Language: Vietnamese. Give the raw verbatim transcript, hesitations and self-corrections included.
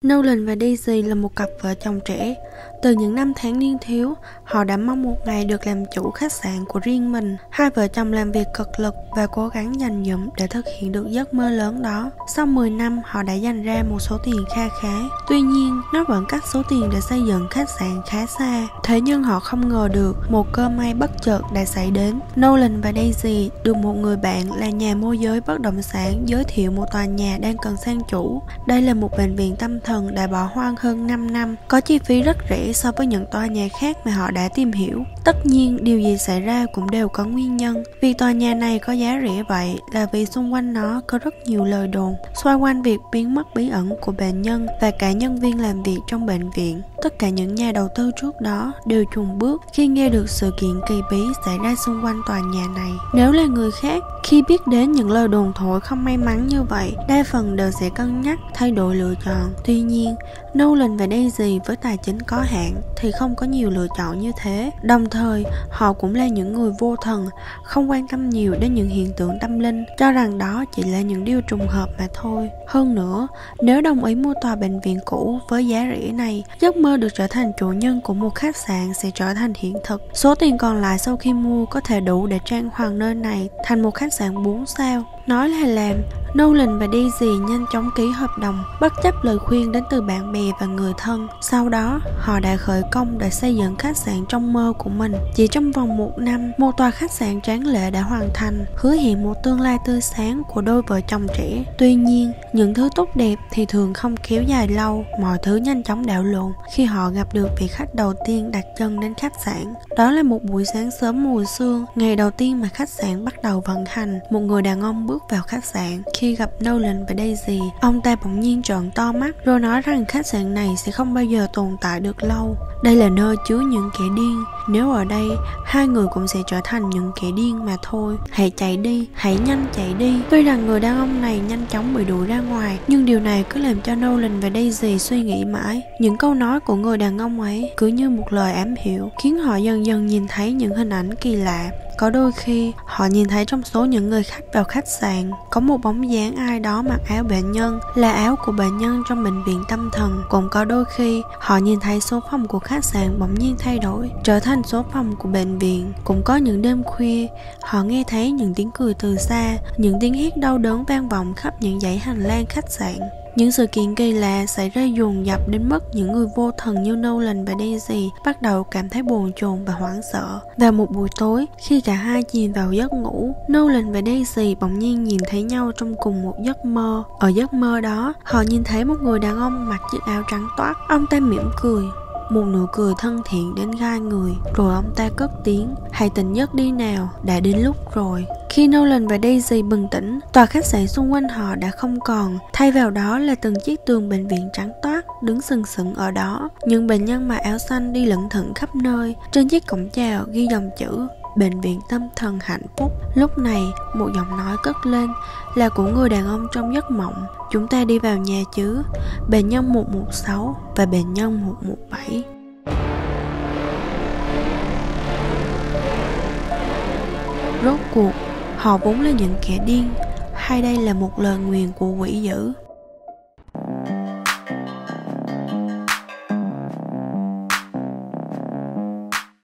Nolan và Daisy là một cặp vợ chồng trẻ. Từ những năm tháng niên thiếu, họ đã mong một ngày được làm chủ khách sạn của riêng mình. Hai vợ chồng làm việc cực lực và cố gắng dành dụm để thực hiện được giấc mơ lớn đó. Sau mười năm, họ đã dành ra một số tiền kha khá. Tuy nhiên, nó vẫn cắt số tiền để xây dựng khách sạn khá xa. Thế nhưng họ không ngờ được một cơ may bất chợt đã xảy đến. Nolan và Daisy được một người bạn là nhà môi giới bất động sản giới thiệu một tòa nhà đang cần sang chủ. Đây là một bệnh viện tâm thần đã bỏ hoang hơn năm năm, có chi phí rất rẻ so với những tòa nhà khác mà họ đã tìm hiểu. Tất nhiên, điều gì xảy ra cũng đều có nguyên nhân. Vì tòa nhà này có giá rẻ vậy là vì xung quanh nó có rất nhiều lời đồn xoay quanh việc biến mất bí ẩn của bệnh nhân và cả nhân viên làm việc trong bệnh viện. Tất cả những nhà đầu tư trước đó đều chùn bước khi nghe được sự kiện kỳ bí xảy ra xung quanh tòa nhà này. Nếu là người khác, khi biết đến những lời đồn thổi không may mắn như vậy, đa phần đều sẽ cân nhắc thay đổi lựa chọn. Tuy nhiên, Nolan và Daisy với tài chính có hạn thì không có nhiều lựa chọn như thế. Đồng thời, họ cũng là những người vô thần, không quan tâm nhiều đến những hiện tượng tâm linh, cho rằng đó chỉ là những điều trùng hợp mà thôi. Hơn nữa, nếu đồng ý mua tòa bệnh viện cũ với giá rẻ này, giấc mơ được trở thành chủ nhân của một khách sạn sẽ trở thành hiện thực. Số tiền còn lại sau khi mua có thể đủ để trang hoàng nơi này thành một khách sạn bốn sao. Nói là làm, Nolan và Daisy nhanh chóng ký hợp đồng, bất chấp lời khuyên đến từ bạn bè và người thân. Sau đó, họ đã khởi công để xây dựng khách sạn trong mơ của mình. Chỉ trong vòng một năm, một tòa khách sạn tráng lệ đã hoàn thành, hứa hẹn một tương lai tươi sáng của đôi vợ chồng trẻ. Tuy nhiên, những thứ tốt đẹp thì thường không kéo dài lâu. Mọi thứ nhanh chóng đảo lộn khi họ gặp được vị khách đầu tiên đặt chân đến khách sạn. Đó là một buổi sáng sớm mùa sương, ngày đầu tiên mà khách sạn bắt đầu vận hành. Một người đàn ông bước vào khách sạn. Khi gặp Nolan và Daisy, ông ta bỗng nhiên trợn to mắt rồi nói rằng khách sạn này sẽ không bao giờ tồn tại được lâu. Đây là nơi chứa những kẻ điên. Nếu ở đây, hai người cũng sẽ trở thành những kẻ điên mà thôi. Hãy chạy đi, hãy nhanh chạy đi. Tuy rằng người đàn ông này nhanh chóng bị đuổi ra ngoài, nhưng điều này cứ làm cho Nolan và Daisy suy nghĩ mãi. Những câu nói của người đàn ông ấy cứ như một lời ám hiệu, khiến họ dần dần nhìn thấy những hình ảnh kỳ lạ. Có đôi khi, họ nhìn thấy trong số những người khách vào khách sạn có một bóng dáng ai đó mặc áo bệnh nhân, là áo của bệnh nhân trong bệnh viện tâm thần. Cũng có đôi khi, họ nhìn thấy số phòng của khách sạn bỗng nhiên thay đổi, trở thành số phòng của bệnh viện. Cũng có những đêm khuya, họ nghe thấy những tiếng cười từ xa, những tiếng hét đau đớn vang vọng khắp những dãy hành lang khách sạn. Những sự kiện kỳ lạ xảy ra dồn dập đến mức những người vô thần như Nolan và Daisy bắt đầu cảm thấy bồn chồn và hoảng sợ. Vào một buổi tối, khi cả hai chìm vào giấc ngủ, Nolan và Daisy bỗng nhiên nhìn thấy nhau trong cùng một giấc mơ. Ở giấc mơ đó, họ nhìn thấy một người đàn ông mặc chiếc áo trắng toát. Ông ta mỉm cười, một nụ cười thân thiện đến gai người. Rồi ông ta cất tiếng: "Hãy tỉnh giấc đi nào, đã đến lúc rồi." Khi Nolan và Daisy bừng tỉnh, tòa khách sạn xung quanh họ đã không còn. Thay vào đó là từng chiếc tường bệnh viện trắng toát đứng sừng sững ở đó. Những bệnh nhân mặc áo xanh đi lững thững khắp nơi. Trên chiếc cổng chào ghi dòng chữ "Bệnh viện tâm thần hạnh phúc." Lúc này, một giọng nói cất lên, là của người đàn ông trong giấc mộng: "Chúng ta đi vào nhà chứ, bệnh nhân một một sáu và bệnh nhân một một bảy." Rốt cuộc, họ vốn là những kẻ điên, hay đây là một lời nguyền của quỷ dữ?